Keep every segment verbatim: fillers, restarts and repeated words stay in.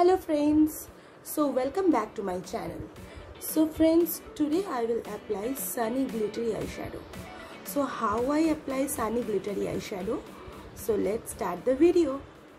Hello friends, so welcome back to my channel. So friends, today I will apply sunny glittery eyeshadow. So how I apply sunny glittery eyeshadow? So let's start the video.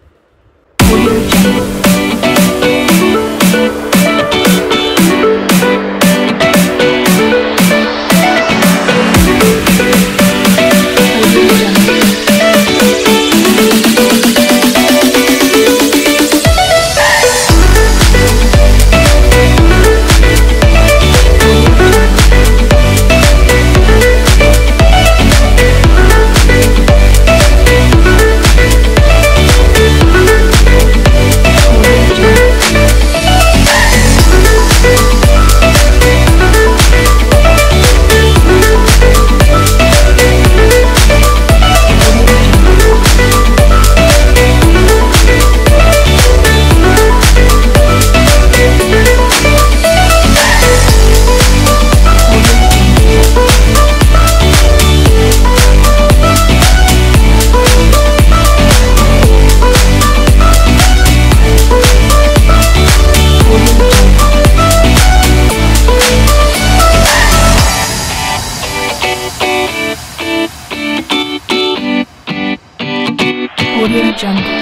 Audio Jungle.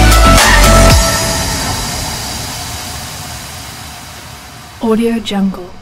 Audio Jungle.